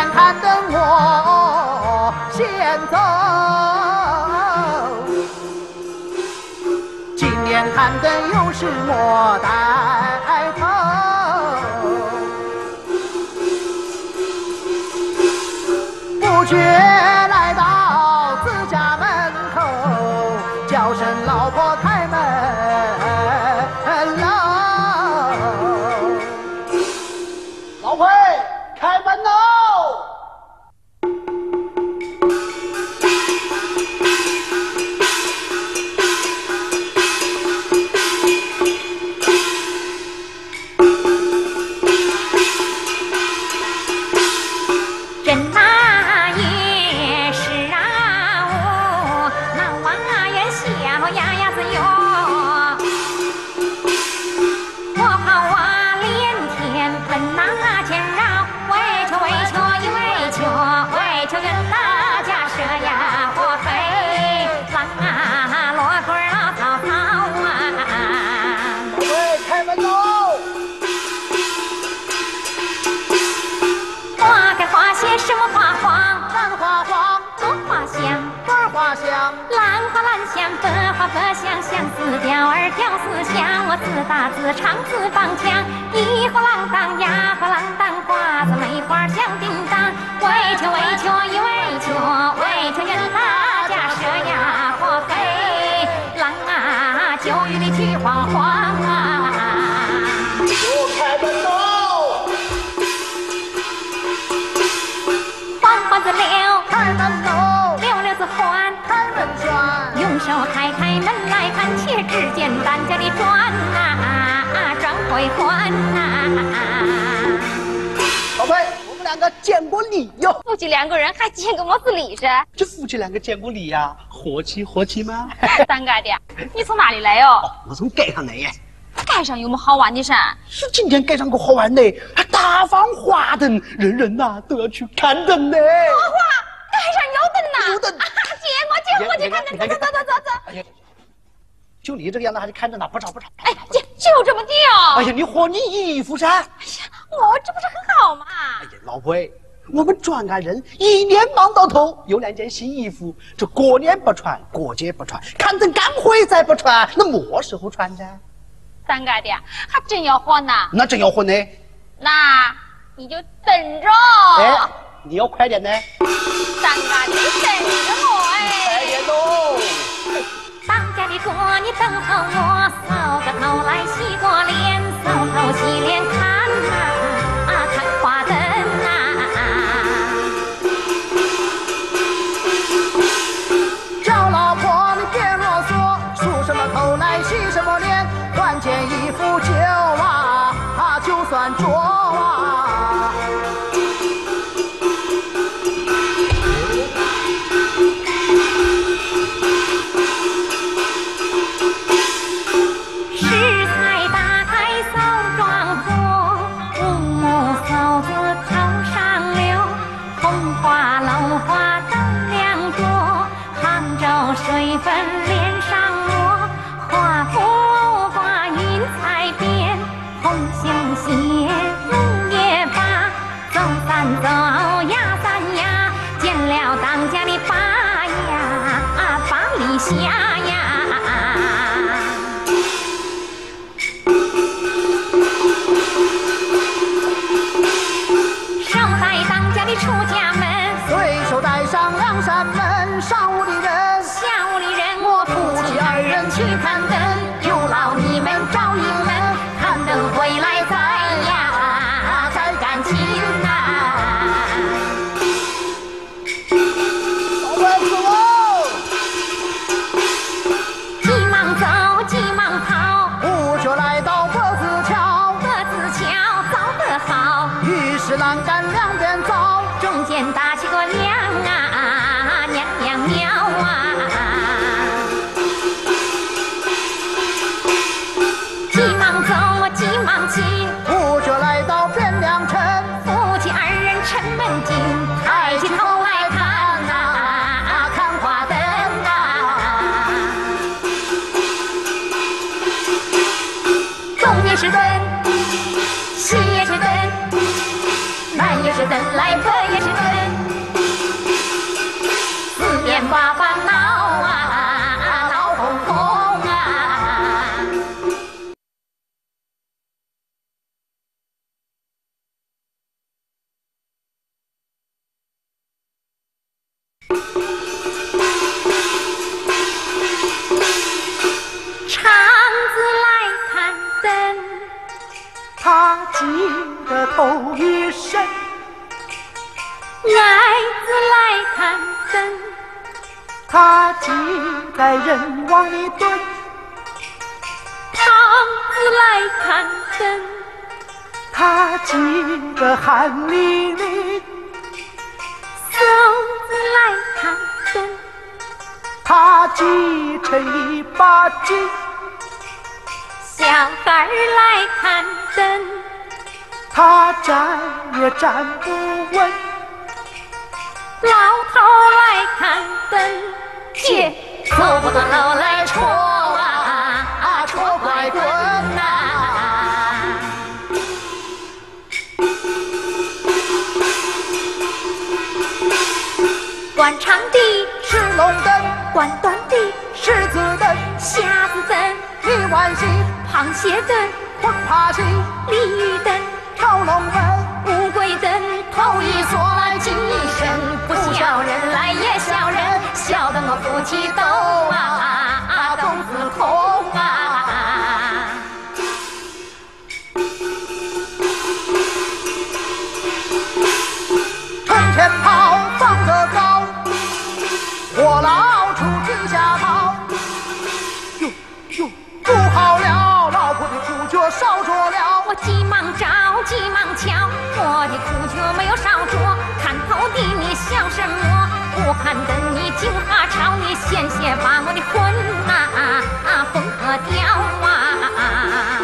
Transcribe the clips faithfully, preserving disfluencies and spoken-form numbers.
年看灯我先走，今年看灯又是莫带头。不觉来到自家门口，叫声老婆开门喽。老婆开门喽。 不想相思调儿调思想，我自打自唱自放腔，一呼啷当呀呼啷当，花子梅花响叮当，为求为求一为求，为求人大家舍呀火飞，郎啊酒雨里去晃晃啊。 我开门喽！ 黄花子溜， 开门喽！ 溜溜子环， 开门转， 用手开开门来看，且只见单家的转呐，转回环呐。 宝贝，我们两个见过礼哟。 夫妻两个人还见个么子礼噻？ 这夫妻两个见过礼呀，和气和气吗？ 当干的，你从哪里来哟？ 哦，我从街上来耶。 街上有么好玩的噻？ 是今天街上个好玩的，还大放花灯，人人呐、都要去看灯呢。 花花，街上有灯呐！ 有灯， 接我接我去看灯，走走走走走走。 哎呀，就你这个样子还是看灯呢？不吵不吵。 哎，就就这么地哦。 哎呀，你和你衣服噻。哎呀， 我这不是很好嘛？ 哎呀，老婆，我们专案人一年忙到头，有两件新衣服，这过年不穿，过节不穿，看灯赶回再不穿，那么时候穿噻？ 当干的，还真要换呐？ 那真要混呢？ 那你就等着。 哎，你要快点呢。 当干的，你等着我哎。 快点喽！ 当家的哥，你等候我，扫个头来洗过脸，扫头洗脸看啊看花灯啊。 叫老婆你别啰嗦，梳什么头来洗什么脸，换件衣服就啊啊就算着啊。 食材打开扫庄活，五木嫂子头上流，红花楼花灯亮着，杭州水粉脸上抹，华服花云彩边，红星鞋五也罢，走三走呀三呀，见了当家的八呀八里下呀。手带当家的出家门， 随手带上两扇门，上屋里人， 下屋里人， 我夫妻二人去看灯，有劳你们照应门，看灯回来再呀再赶亲呐。老板子哦， 急忙走，急忙跑， 不就来到脖子桥， 脖子桥造得好， 于是栏杆两边走， 中间搭起个娘啊娘娘庙啊。急忙走，急忙进， 不就来到汴梁城， 夫妻二人城门进，抬起头来看呐看花灯啊。东也是灯，西也是灯，南也是灯来，北也是灯。 记得头一声， 爱子来看灯， 他记在人往里蹲， 胖子来看灯， 他记得汗淋淋， 瘦子来看灯， 他记成一把筋， 小孩儿来看灯， 他站也站不稳， 老头儿来看灯，姐走不动路来戳啊啊戳拐棍呐、管长的是龙灯， 管短的狮子灯， 瞎子灯， 李万喜， 螃蟹灯， 黄爬西， 鲤鱼灯， 跳龙门， 乌龟灯，头一锁来紧一身，不孝人来也孝人，孝得我夫妻都啊啊动子痛啊！ 冲前跑，放得高，火老出地下跑，哟哟，不好了，老婆的苦脚烧着了。 我急忙找，急忙瞧，我的苦酒没有烧着，看头的你想什么？不看灯你惊哈吵，你险些把我的魂啊啊魂喝掉啊！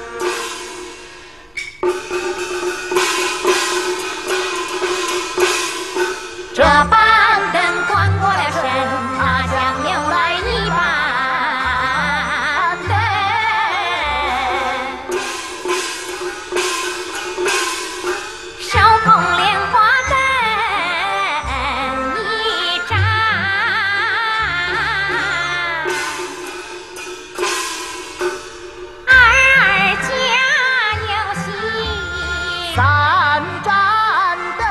这板灯关过了身，哪想又来一板灯，手捧莲花灯一盏，二儿家有喜三盏灯，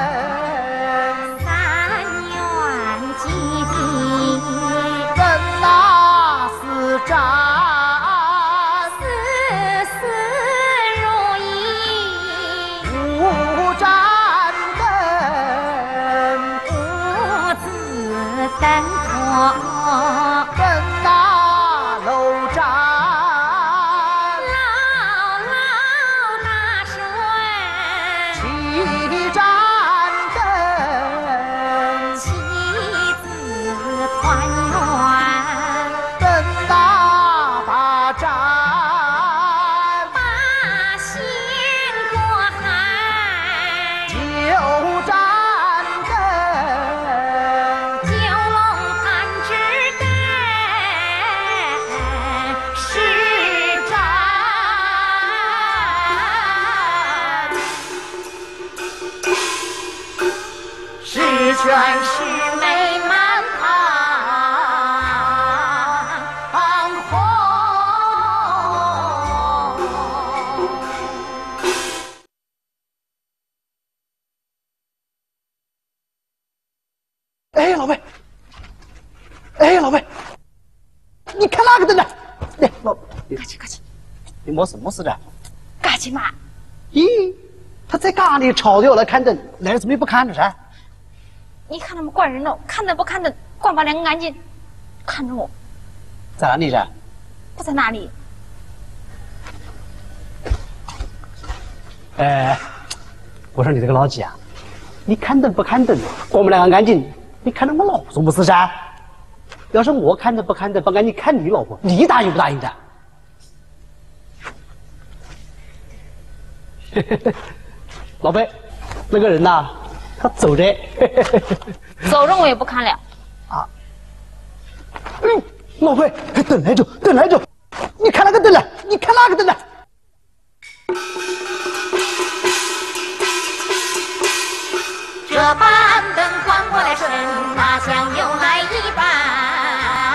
三元基地， 灯那四盏， 事事如意， 五盏灯， 五子登科， 灯那楼盏， 姥姥大顺， 七盏灯， 妻子团圆， 灯那八盏， 八仙过海， 九盏灯， 九龙盘枝灯，十盏，十全十美满堂皇。 哎，老魏，哎，老魏，你看哪个灯呢？来，老， 客气客气， 你没事没事的。 客气嘛。 咦，他在家里吵着来看灯，来怎么也不看着噻？ 你看他们管人了，看灯不看灯，管把两个眼睛看着我， 在哪里噻？ 不在哪里。 哎，我说你这个老几啊，你看灯不看灯，我们两个眼睛，你看着我老婆不是噻？要是我看灯不看灯，不按你看你老婆，你答应不答应的？老贝，那个人呐、他走着。 走着我也不看了。 啊！嗯，老贝，灯来着，灯来着！你看那个灯了？你看那个灯了？ 这板灯关过来身，哪想又来一板